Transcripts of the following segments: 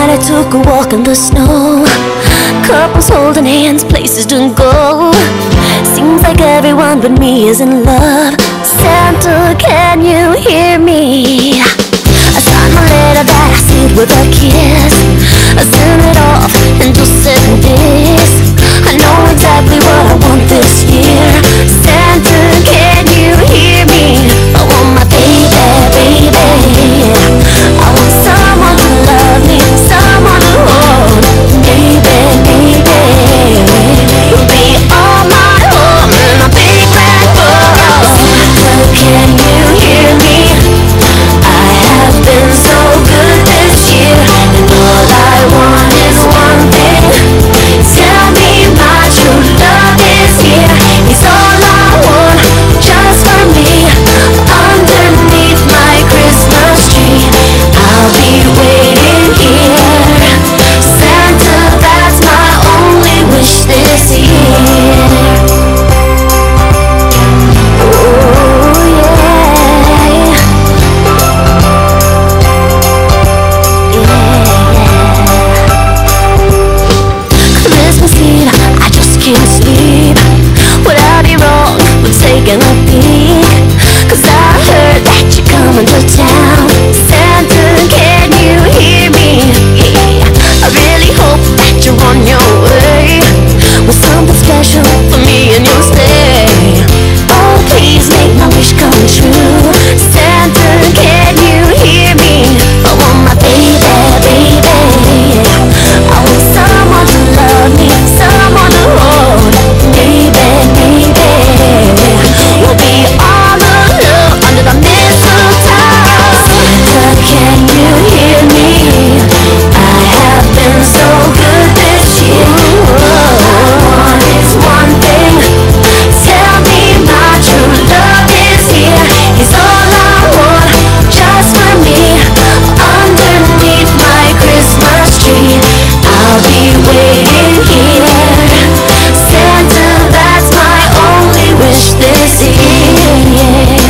night I took a walk in the snow. Couples holding hands, places to go. Seems like everyone but me is in love. Santa, can you hear me? I signed my letter that I sealed with a kiss. I sent it off in just 7 days. I know exactly what I want this year. Santa, can you hear me? I want my baby, baby. I want someone to love me, someone to hold. Baby, baby, you'll be all my home in a big red boat. Santa, can you hear me? I have been so good this year, and all I want is one thing. Tell me my true love is here. It's all I want, just for me. Underneath my Christmas tree, I'll be waiting here. Santa, that's my only wish this year. Oh yeah. Christmas Eve, I just can't sleep. Would I be wrong for taking a peek? 'Cause I heard that you're coming to town. Santa, can you hear me? I really hope that you're on your way with something special for me and your stay. Oh, please make my wish come true. Santa, can you hear me? I want my baby, baby. I want someone to love me, someone to hold. Baby, baby, we'll be all alone under the mistletoe. Santa, can you hear me? I have been so good this year. All I want is one thing. Tell me my true love is here. It's all I want, just for me. Underneath my Christmas tree, I'll be waiting here. Santa, that's my only wish this year.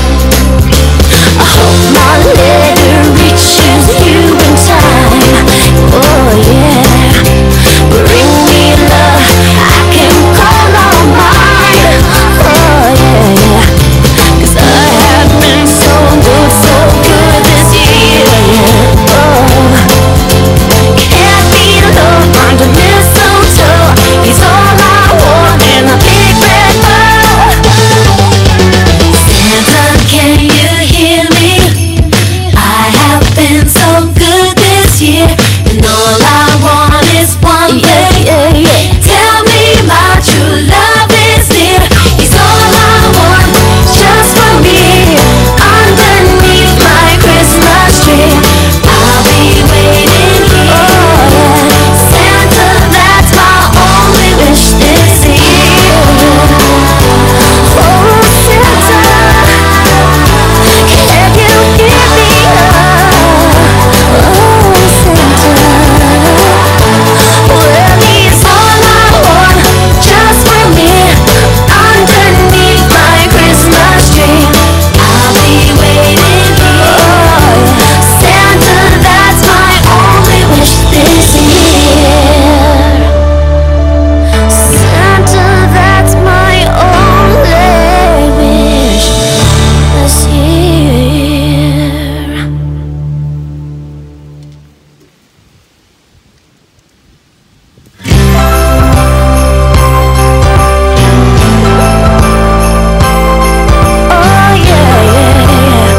I hope my letter reaches you in time. Oh yeah, bring me love I can call all mine. Oh yeah, 'cause I have been so good this year. Oh, can't be alone under mistletoe. He's all I want in a big red bow. Santa, can you hear me? I have been so good this year, and all I want is one thing. Tell me my true love is here. He's all I want, just for me. Underneath my Christmas tree, I'll be waiting here. Santa, that's my only wish this year. Oh, Santa, can you hear me? Oh, Santa, well, he's all I want, just for me. Underneath my Christmas tree, I'll be waiting here. Santa, that's my only wish this year. Santa, that's my only wish this year. Oh yeah, yeah.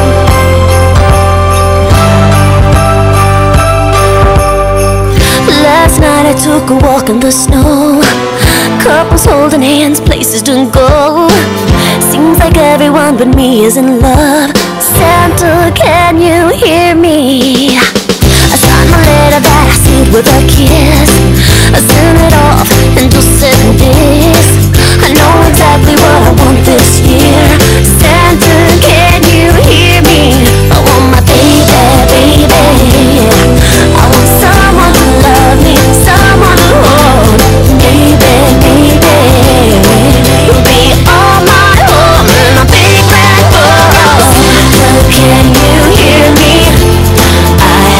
Last night I took a walk in the snow. Couples holding hands, places to go. Seems like everyone but me is in love. Santa, can you hear me? I signed my letter that I sealed with a kiss. I sent it off in just 7 days. I know exactly what I want this year. Santa, can you hear me? I want my baby, baby. I want someone to love me, someone to hold. Baby, baby, you'll be all my home in a big red boat. Santa, can you hear me? I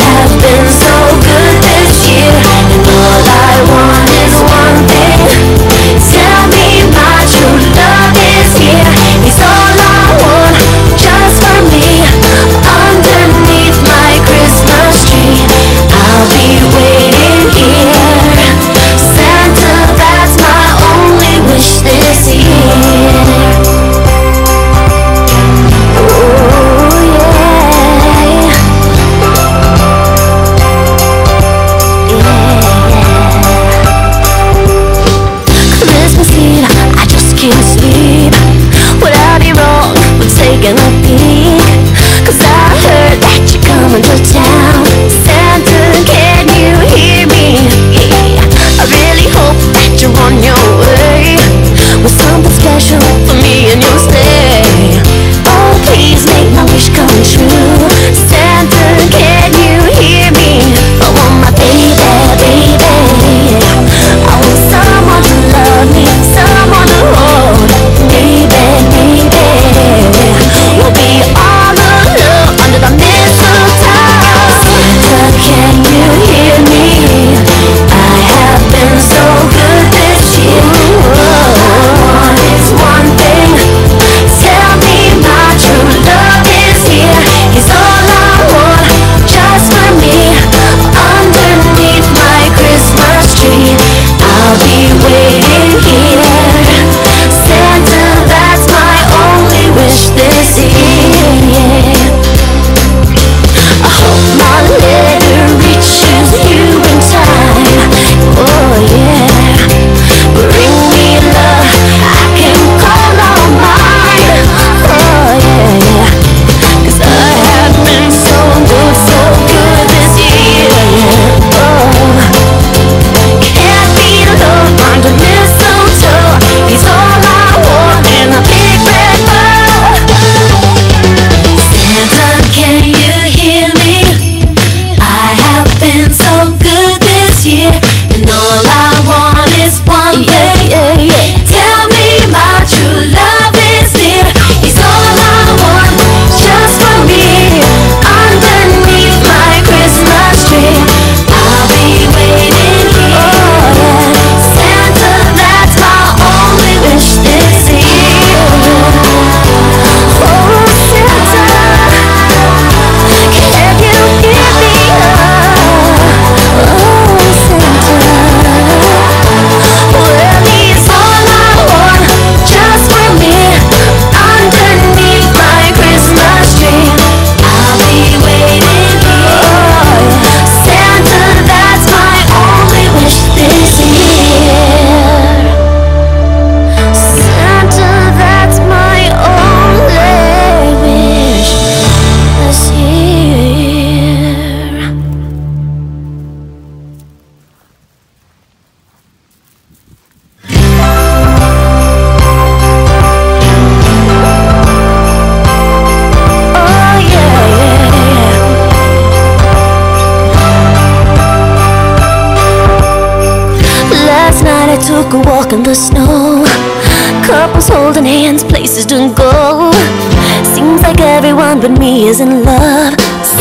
walk in the snow. Couples holding hands, places to go. Seems like everyone but me is in love.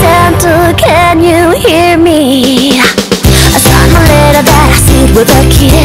Santa, can you hear me? I signed my letter that I sealed with a kiss.